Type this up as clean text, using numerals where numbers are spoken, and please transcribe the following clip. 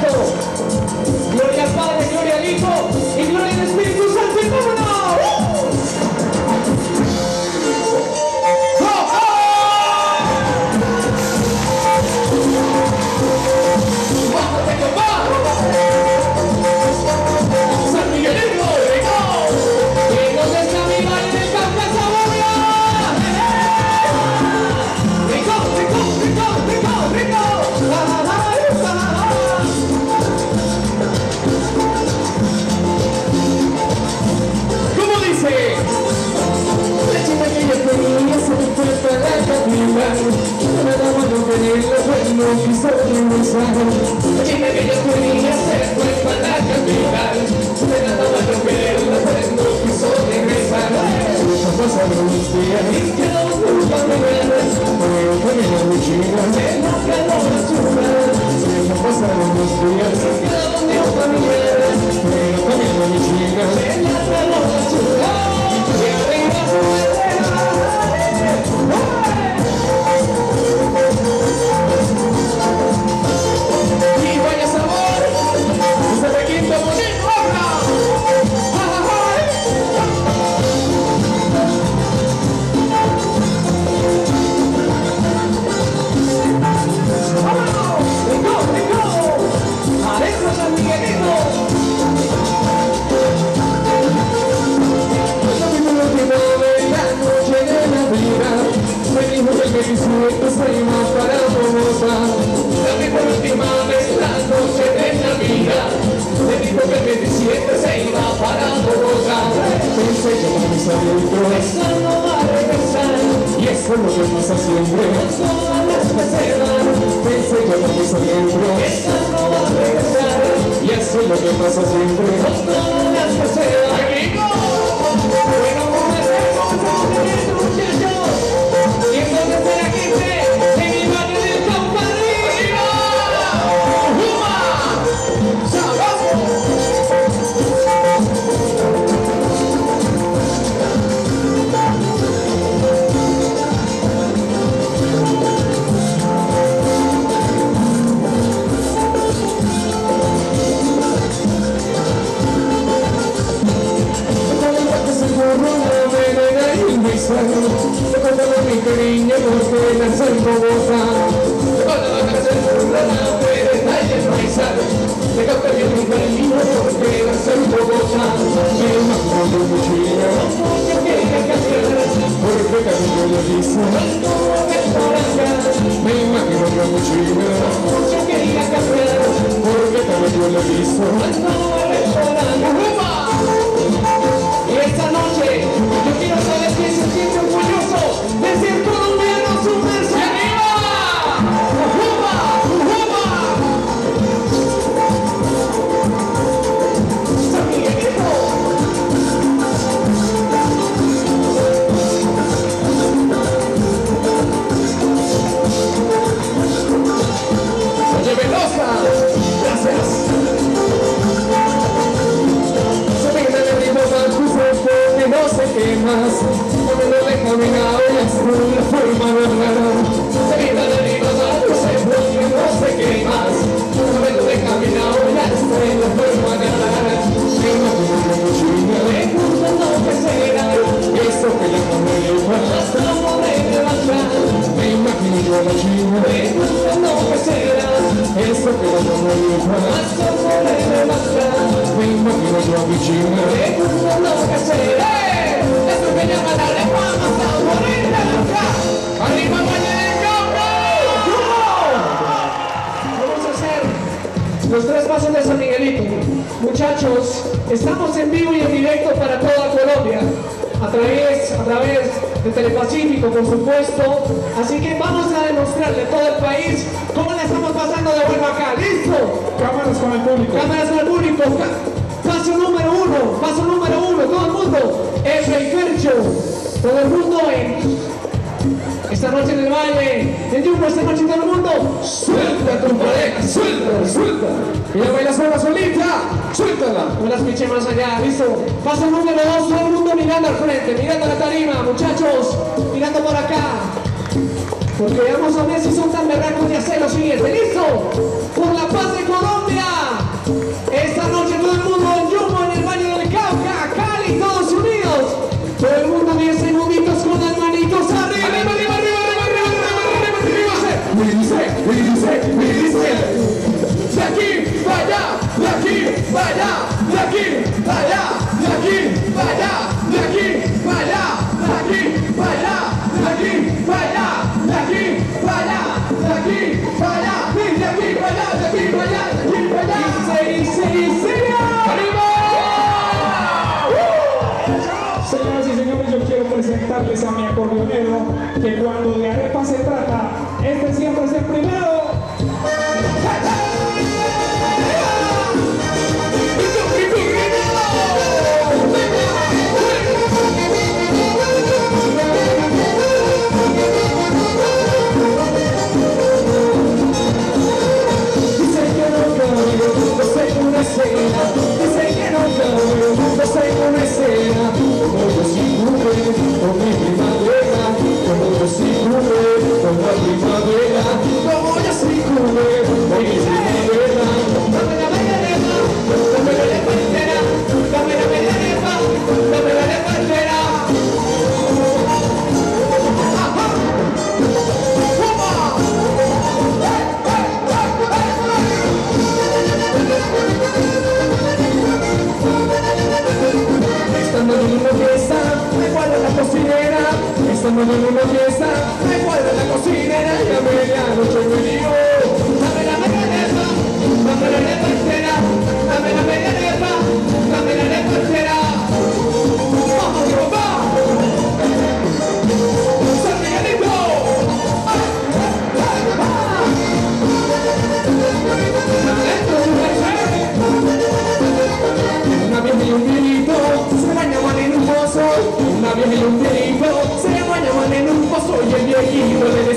Gloria al Padre, gloria al Hijo y gloria al Espíritu Santo. ¡Y cómo no! San Miguelito, rico. ¿Y dónde está mi baile del Campo Saboya? Rico, rico, rico, rico, rico. ¿Cómo dice? La chica que yo quería se me fue para la capilla. Me daba no quererla, pues no quiso regresar. La chica que yo quería se fue para la capital. Me daba no quererla, pues no quiso regresar. Pasaron los días y quedó junto a mi vera. Pero también la mochila se la quedó la chula. Pasaron los días y quedó junto a mi vera. Pero también la mochila se la quedó la chula. Y arriba su bandera. Y vaya sabor, ese requinto bonito, ¡habla! ¡Vámonos! ¡Rico, rico! ¡Adentro San Miguelito! La última vez la noche de Navidad me dijo que el 27 se iba para Bogotá. La última vez la noche de Navidad me dijo que el 27 se iba para Bogotá. Pensé que no me salió eso no va a regresar. Y eso es lo que pasa siempre con todas las personas. Pensé que no me salió eso no va a regresar. Y eso es lo que pasa siempre con todas las personas. Bueno, ¿cómo hacemos? Muchachos. ¿Y entonces está la gente en mi barrio del Campanilla? ¡Juma! ¡Sabroso! Recuérdame mi cariño porque nací en Bogotá. Recuérdame que nací en Bogotá, pero está en el paisano. Recuérdame mi cariño porque nací en Bogotá. Me imagino de mochila, yo quería cambiar, porque camino lo hizo. Me imagino de mochila, yo quería cambiar, porque camino lo hizo. Y esta noche yo quiero saber quién se siente orgulloso de ser colombiano super arriba. ¡Ujuba! ¡Ujuba! ¡San Miguelito! Oye, Velosa, gracias. No sé qué más, cuando no le he caminado y es una forma de hablar. Se grita de arriba, no sé qué más, cuando no le he caminado y es una forma de hablar. Me imagino la mochila, me gusta lo que será, eso que la comedia, hasta no me levantar. Me imagino la mochila, me gusta lo que será, eso que la comedia, hasta no me levantar. Me imagino la mochila, me gusta lo que será. Esto que llama la reforma favorita de acá. ¡Arriba, Valle del Cauca! Vamos a hacer los 3 pasos de San Miguelito. Muchachos, estamos en vivo y en directo para toda Colombia. A través de Telepacífico, por supuesto. Así que vamos a demostrarle a todo el país cómo la estamos pasando de bueno acá. ¿Listo? Cámaras con el público. Cámaras con el público. Paso número 1, todo el mundo. F. Fercho, todo el mundo esta noche en el baile, en Jumbo, esta noche todo el mundo. Suelta a tu pareja, suelta. Y la baila sola, solita, suéltala. No las piche más allá, listo. Paso número 2, todo el mundo mirando al frente, mirando la tarima, muchachos, mirando por acá. Porque vamos a ver si son tan berracos de hacer lo siguiente, ¿listo? Por la paz de Colombia. que cuando de arepa se trata, este siempre es el primero. Dicen que no cambio, no soy una escena, como yo sí cumple con mi primavera, como yo sí cumple con la primavera, como yo sí cumple con mi primavera. Dame la media arepa, dame la arepa entera, dame la media arepa, dame la arepa entera. Estando en una fiesta, me cuadra la cocinera. Estando en una fiesta, me cuadra la cocinera. Y a medianoche me digo, dame la media arepa, dame la arepa entera, dame la media arepa, dame la arepa entera. ¡Vamos, papá! ¡San Miguelito! Una vieja y un viejito se bañaban en un pozo. Una vieja y un viejito se bañaban en un pozo. Y el viejito le